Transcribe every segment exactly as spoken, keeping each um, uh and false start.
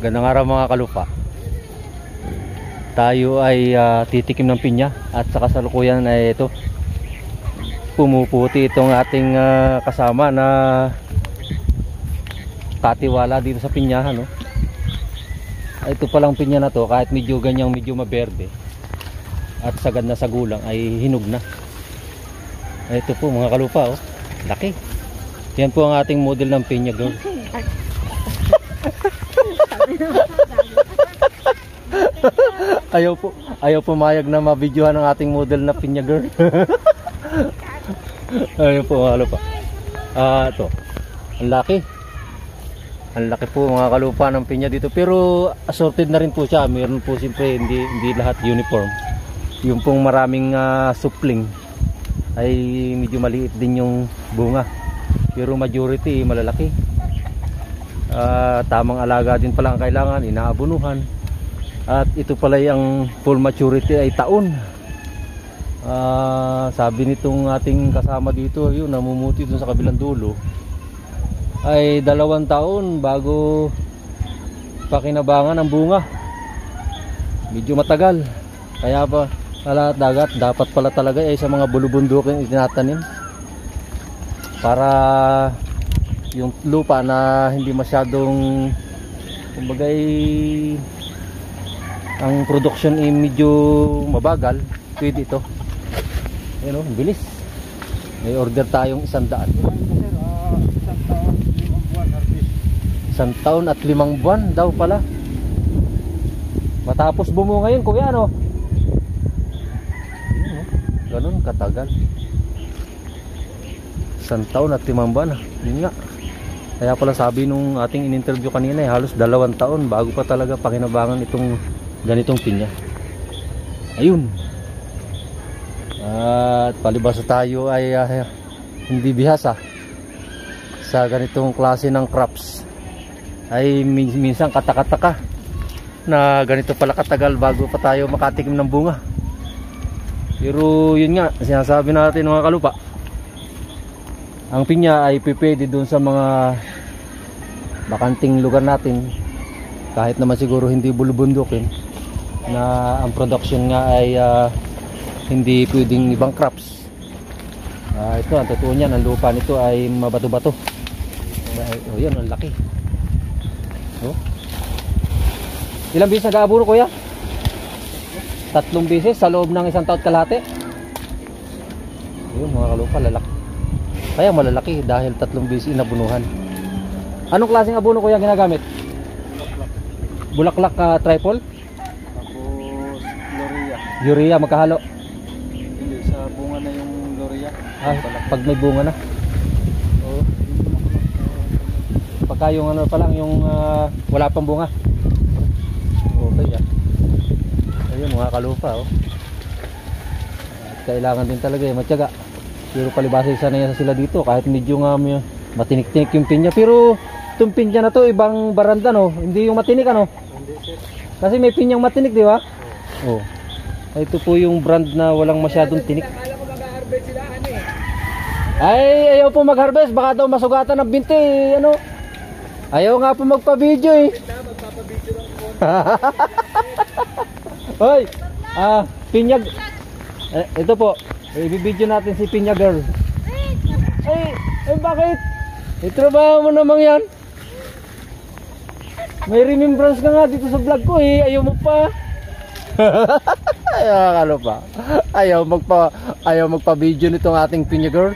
Magandang araw mga kalupa. Tayo ay uh, titikim ng pinya at sa kasalukuyan ay ito, pumuputi itong ating uh, kasama na katiwala dito sa pinyahan, no? Ito palang pinya na to, kahit medyo ganyang medyo maberde at sagad na sa gulang ay hinog na. Ito po mga kalupa, oh, laki. Yan po ang ating model ng pinya girl. Ayaw po, ayaw pumayag na mabidyohan ang ating model na pinya girl. Ayaw po mga kalupa. Ah, ito. Ang laki. Ang laki po mga kalupa ng pinya dito. Pero assorted na rin po siya. Meron po siyempre hindi hindi lahat uniform. Yung pong maraming uh, supling ay medyo maliit din yung bunga. Pero majority malalaki. Uh, tamang alaga din pala ang kailangan, inaabunuhan. At ito pala yung full maturity ay taon. Uh, sabi nitong ating kasama dito, yun, namumuti dun sa kabilang dulo, ay dalawang taon bago pakinabangan ang bunga. Medyo matagal. Kaya pa sa lahat dagat, dapat pala talaga ay sa mga bulubundukin itinatanim para yung lupa na hindi masyadong, kumbagay, ang production ay medyo mabagal, pwede ito. Ayun, oh, bilis. May order tayong isang daan. Isang taon at limang buwan daw pala. Matapos bumunga yun, kuya, ano? Ganun katagal. Isang taon at limang buwan, yun nga. Kaya pala sabi nung ating in-interview kanina, eh, halos dalawang taon bago pa talaga pakinabangan itong ganitong pinya. Ayun. At palibasa tayo ay uh, hindi bihasa sa ganitong klase ng crops. Ay min minsan katakataka na ganito pala katagal bago pa tayo makatikim ng bunga. Pero yun nga, sinasabi natin mga kalupa, ang pinya ay pipwede doon sa mga bakanting lugar natin, kahit naman siguro hindi bulubundukin, na ang production nga ay uh, hindi pwedeng ibang crops. Uh, ito, ang totoo niyan, ang lupa nito ay mabato-bato. Oh, yan, ang laki. Oh. Ilang beses nag-aabuno, kuya? Tatlong beses sa loob ng isang taon kalahati. Ayun, mga kalupa, lalaki. Kaya malalaki dahil tatlong beses inabunuhan. Anong klaseng abono, kuya, ginagamit? Bulaklak uh, triple? Urea, magkahalo? Hindi, sa bunga na yung urea. Ah, pag may bunga na. Oo. Pagka yung ano pa lang, yung uh, wala pang bunga. Okay, ah. Ayun, mga kalupa, oh. At kailangan din talaga, eh, matyaga. Pero palibasa isa na yan sila dito, kahit medyo nga may matinik-tinik yung pinya. Pero itong pinya na to, ibang baranda, no? Hindi yung matinik, ano? Hindi, sir. Kasi may pinyang matinik, di ba? Oo. Oh. Ito po yung brand na walang masyadong tinik. Ay, ayaw po mag-harvest, baka daw masugatan ng binti, ano? Ayaw nga po magpa-video, eh. Hoy, ah, pinya. Eh, ito po, i-video natin si pinya girl. Ay, ay bakit? Itrabaho mo namang yan. May remembrance ka nga dito sa vlog ko, eh. Ayaw mo pa. Ayaw kalupa. Ayaw magpa ayaw magpa-video nitong ating pinya girl.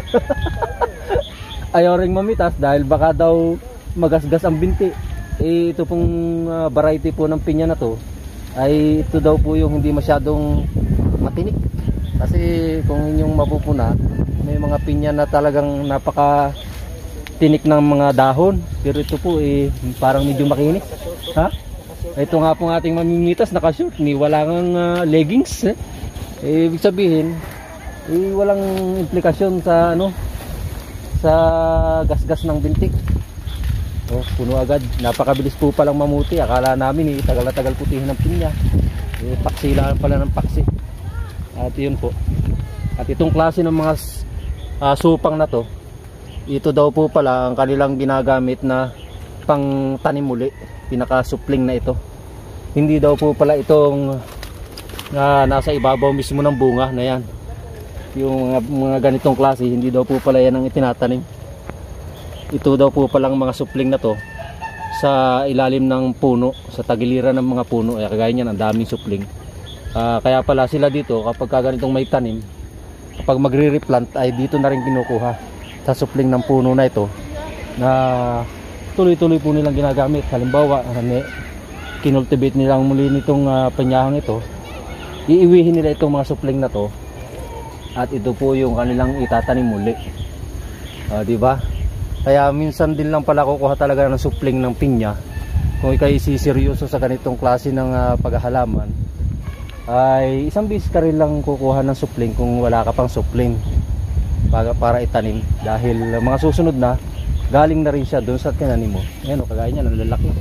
Ayaw ring mamitas dahil baka daw magasgas ang binti. Eh, ito pong uh, variety po ng pinya na to ay ito daw po yung hindi masyadong matinik. Kasi kung inyong mapupuna, may mga pinya na talagang napaka tinik ng mga dahon. Pero ito po eh parang medyo makinis. Ha? Ito nga po ating mamimitas, naka-short, ni wala ngang uh, leggings. Eh. Eh, ibig sabihin, eh, walang implikasyon sa ano, sa gasgas ng bintik. Oh, puno agad. Napakabilis po palang mamuti. Akala namin, eh, tagal na tagal putihin ng pinya. Eh, paksi lang pala ng paksi. At yun po. At itong klase ng mga uh, supang na to, ito daw po pala ang kanilang ginagamit na pang tanim muli. pinaka-supling na ito. Hindi daw po pala itong na nasa ibabaw mismo ng bunga na yan. Yung mga, mga ganitong klase, hindi daw po pala yan ang itinatanim. Ito daw po palang mga supling na to sa ilalim ng puno, sa tagiliran ng mga puno. Ay, kagaya niyan, ang daming supling. Uh, kaya pala sila dito, kapag ganitong may tanim, kapag magre-replant ay dito na rin kinukuha sa supling ng puno na ito, na tuloy-tuloy po nilang ginagamit. Halimbawa, uh, kinultivate nilang muli nitong uh, penyahang ito, iiwihin nila itong mga supling na to at ito po yung kanilang itatanim muli. Uh, di ba? Kaya minsan din lang pala kukuha talaga ng supling ng pinya. Kung ikay siseryoso sa ganitong klase ng uh, paghahalaman, ay isang bis ka rin lang kukuha ng supling kung wala ka pang supling para, para itanim. Dahil uh, mga susunod na, galing na rin siya doon sa tinanim mo. Ayan o, kagaya niya, ang lalaki.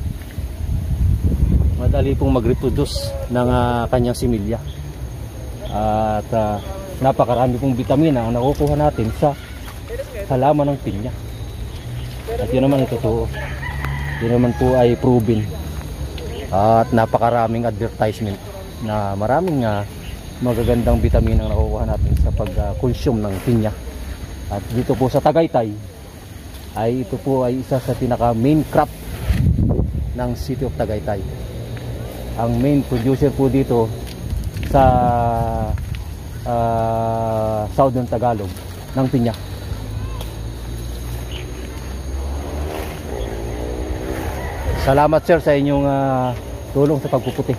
Madali pong mag-reproduce ng uh, kanyang similya. At uh, napakarami pong vitamina ang nakukuha natin sa halaman ng pinya. At yun naman ay totoo. Yun naman po ay proven. At napakaraming advertisement na maraming uh, magagandang vitamina ang nakukuha natin sa pag-consume ng pinya. At dito po sa Tagaytay ay ito po ay isa sa pinaka main crop ng City of Tagaytay. Ang main producer po dito sa uh, Southern Tagalog ng pinya. Salamat sir sa inyong uh, tulong sa pagpuputi.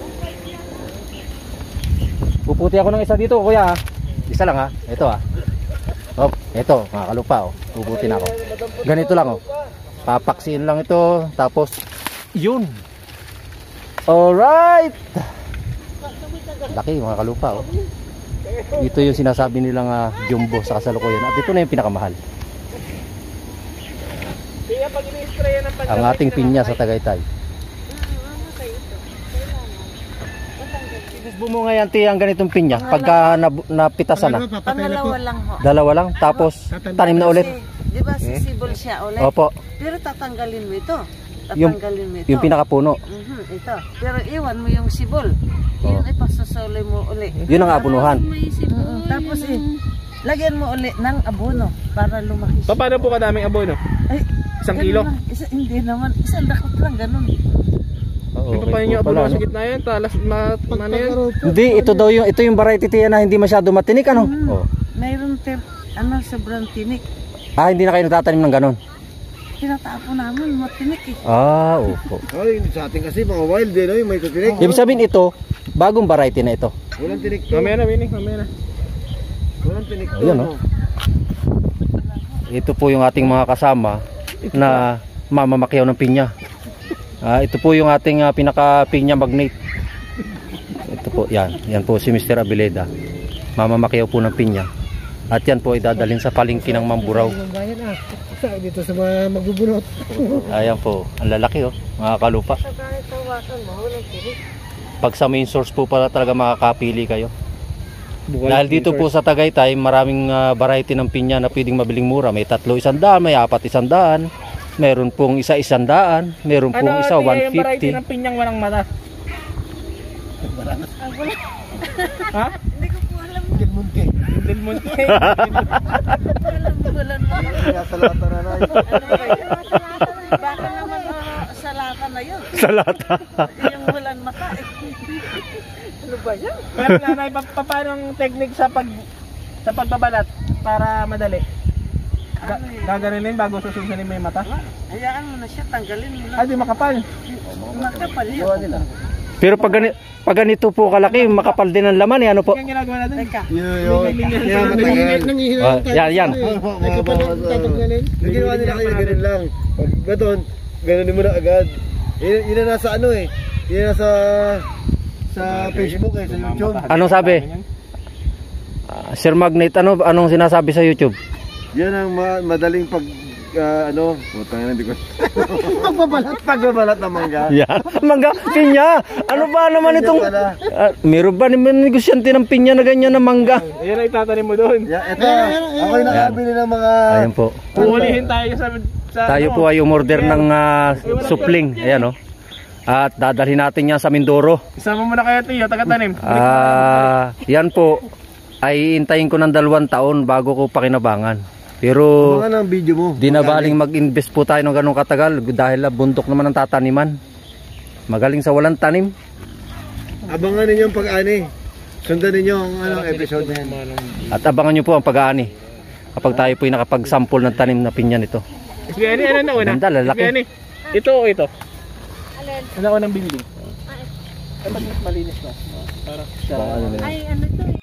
Puputi ako ng isa dito kuya. Isa lang ha. Ito ha. Oh, ito mga kalupa oh. Puputi na ako. Ganito lang oh. Papaksiin lang ito tapos yun. Alright. Laki mga kalupa oh. Ito yung sinasabi nilang uh, jumbo sa kasalukuyan. At ito na yung pinakamahal. Ang ating pinya sa Tagaytay. Bumunga yan tiyang ganitong pinya pagka napitasan na. Pangalawa lang ho. Dalawa lang tapos tanim na ulit. Di ba sisibol siya ulit? Opo. Pero tatanggalin mo ito. Yung, Tatanggalin mo ito. yung pinakapuno. Mhm, ito. Pero iwan mo yung sibol. Yun ay pasasoli mo ulit. Yun ang abunuhan. Mhm, tapos eh, lagyan mo ulit ng abono para lumaki siya. Paano po kadaming abono? Ay, Isang ganun kilo? lang. Isa, hindi naman. Isang dakot lang, ganun. Oo, Ito pa yung abono sa gitna yan, talas ma ano yan? Hindi, ito daw yung ito yung variety tiya na hindi masyado matinik ano? Mhm. Oh. Mayroon tip, ano, sobrang tinik. Ah, hindi na kayo nagtatanim ng ganon. Tinatapo namin, matinik eh. Ah, opo. Ay, sa atin kasi mga wild din, no? Yung may tutinik. Ibig sabihin ito, bagong variety na ito. Walang tinik to. Mamaya na, Winnie, mamaya na. Walang tinik to. Ayun, no? Ito po yung ating mga kasama na mamamakyaw ng pinya. Ah, ito po yung ating uh, pinaka pinya magnet. Ito po, yan. Yan po si Mister Abileda. Mamamakyaw po ng pinya. At yan po ay dadalhin sa palengke ng Mamburao. Dito sa mga magbubunot. Ayan po, ang lalaki oh, mga kalupa. Pag sa main source po pala talaga makakapili kayo. Dahil dito po sa Tagaytay, maraming uh, variety ng pinya na pwedeng mabiling mura. May tatlo isandaan, may apat isandaan, meron pong isa isandaan, meron pong isa one fifty. Ano yung variety ng pinyang walang mata? Ha? Hindi ko po alam. Munti. Del Monte. Walang bulan mo. Kaya sa lahat na nanay. Baka naman uh, sa lata na yun. Sa lata. Yung bulan mata eh. Ano ba yan? Pero nanay, pa pa- paano ang technique sa pag sa pagbabalat para madali? Ga gaganunin bago susunod mo yung mata? Hayaan mo na siya, tanggalin mo na. Ay, di makapal. Makapal yun. Pero pag, gani, pag ganito po kalaki, makapal din ang laman eh, ano po? Yung ginagawa natin. Teka. Yun, yun. Kaya matagal. Ah, yan, yan. Yung ginawa nila kayo, ganun lang. Pag ganon, ganunin mo na agad. Yun, yun na nasa ano eh. Yun na nasa sa Facebook eh, sa YouTube. Anong sabi? Ah, Sir Magnet, ano anong sinasabi sa YouTube? Yan ang ma madaling pag ah, ano, putang ina, hindi ko. Pagbabalat, pagbabalat ng mangga. Yan. Mangga, pinya. Ano ba naman itong... pala. Ah, meron ba naman negosyante ng pinya na ganyan na mangga? Ayan ang itatanim mo doon. Yeah, ito, ako yung nakabili ng mga... Ayan po. Puhulihin tayo sa... sa Tayo ano. po ay umorder ng ah, supling. Ayan o. At dadalhin natin yan sa Mindoro. Isama mo na kaya Tiyo, taga-tanim. Ah, yan po ay intayin ko ng dalawang taon bago ko pakinabangan. Pero Mga ng video mo. di na baling mag-invest po tayo ng ganong katagal dahil ah, bundok naman ang tataniman. Magaling sa walang tanim. Abangan ninyo ang pag-ani. Sundan ninyo ang ano, episode na yan. At abangan nyo po ang pag-aani kapag tayo po ay nakapag-sample ng tanim na pinya nito. Isbiyani, ano na una? Ganda, lalaki. Isbiyani. Ito o ito? Alin? Ano unang building? Ay, mas mas malinis na. Para sa... Ay, ano to eh.